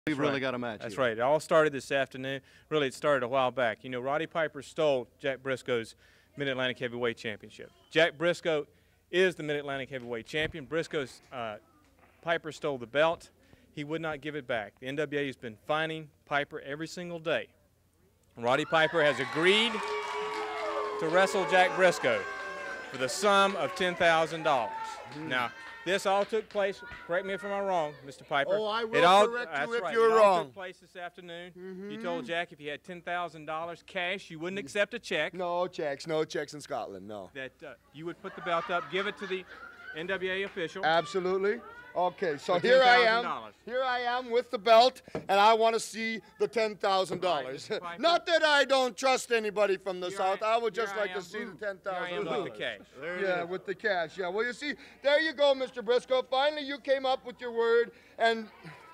We've really got a match. That's here. right. It all started this afternoon. Really, it started a while back. You know, Roddy Piper stole Jack Brisco's Mid-Atlantic Heavyweight Championship. Jack Brisco is the Mid-Atlantic Heavyweight Champion. Piper stole the belt. He would not give it back. The NWA has been fining Piper every single day. Roddy Piper has agreed to wrestle Jack Brisco for the sum of $10,000. Now, this all took place, correct me if I'm wrong, Mr. Piper. Oh, I will correct you if you're wrong. It all took place this afternoon. You told Jack if he had $10,000 cash, you wouldn't accept a check. No checks in Scotland, no. That you would put the belt up, give it to the NWA official. Absolutely. Okay, so here I am with the belt, and I want to see the $10,000. Not that I don't trust anybody from the South. I would just like to see the $10,000. With the cash. Yeah, with the cash. Yeah. Well, you see, there you go, Mr. Brisco. Finally, you came up with your word, and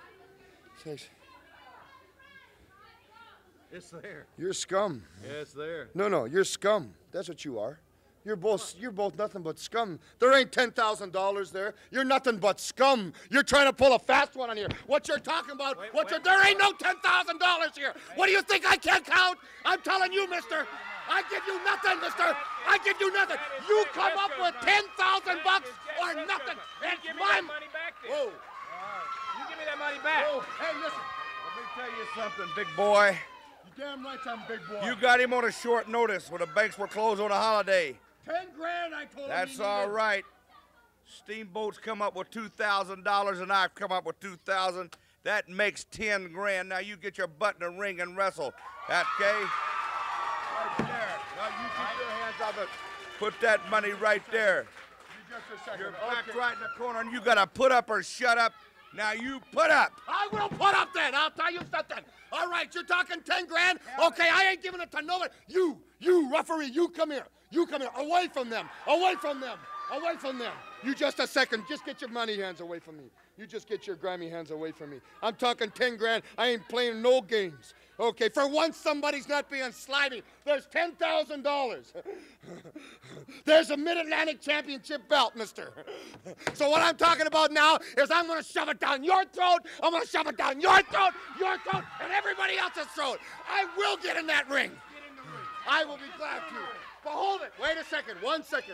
It's there. You're scum. Yeah, it's there. No, you're scum. That's what you are. You're both nothing but scum. There ain't $10,000 there. You're nothing but scum. You're trying to pull a fast one on here. What you're talking about? There ain't no $10,000 here. What do you think I can't count? I'm telling you, mister. I give you nothing, mister. I give you nothing. You come up with $10,000 or nothing. That's my money back there. Whoa. You give me that money back. Whoa. Hey, listen. Let me tell you something, big boy. You damn right I'm big boy. You got him on a short notice when the banks were closed on a holiday. 10 grand, I told him. That's all right. Steamboat's come up with $2,000 and I've come up with $2,000. That makes 10 grand. Now you get your butt in the ring and wrestle. Okay? Right there. Now you keep your hands off it. Put that money right there. Just a second. Your back's right in the corner and you gotta put up or shut up. Now you put up. I will put up then. I'll tell you something. All right, you're talking 10 grand? Okay, I ain't giving it to nobody. You referee, you come here. You come here. Away from them. Away from them. Away from them. You just a second. Just get your money hands away from me. You just get your grimy hands away from me. I'm talking 10 grand. I ain't playing no games. Okay, for once somebody's not being slimy. There's $10,000. There's a Mid-Atlantic Championship belt, mister. So what I'm talking about now is I'm going to shove it down your throat. I'm going to shove it down your throat, and everybody else's throat. I will get in that ring. I will be glad to. But hold it. Wait a second. One second.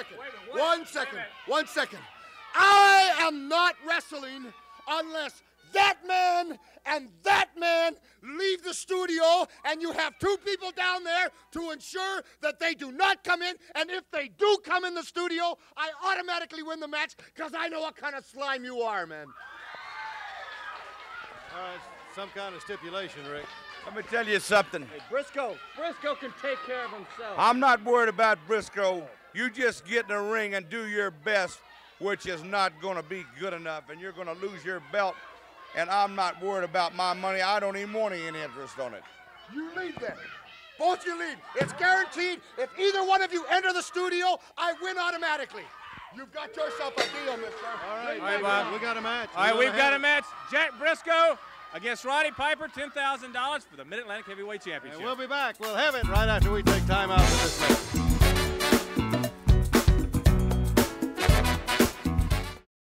I am not wrestling unless that man and that man leave the studio, and you have two people down there to ensure that they do not come in, and if they do come in the studio, I automatically win the match because I know what kind of slime you are, man. Some kind of stipulation, Rick. Let me tell you something. Hey, Brisco can take care of himself. I'm not worried about Brisco. You just get in the ring and do your best, which is not going to be good enough, and you're going to lose your belt. And I'm not worried about my money. I don't even want any interest on it. You lead then. Both you lead. It's guaranteed. If either one of you enter the studio, I win automatically. You've got yourself a deal, mister. All right, Bob. We got a match. All right, we've got a match. Jack Brisco against Roddy Piper, $10,000 for the Mid-Atlantic Heavyweight Championship. And we'll be back. We'll have it right after we take time out for this match.